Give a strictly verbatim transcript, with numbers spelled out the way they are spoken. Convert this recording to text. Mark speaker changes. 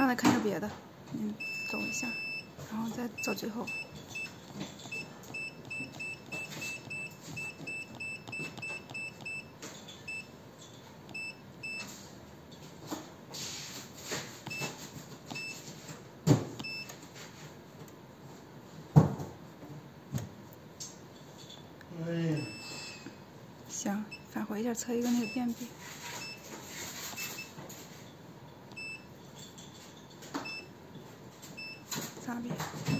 Speaker 1: 让他看个别的，嗯，走一下，然后再走最后。
Speaker 2: 哎呀，
Speaker 1: 行，返回一下，测一个那个便秘。擦边。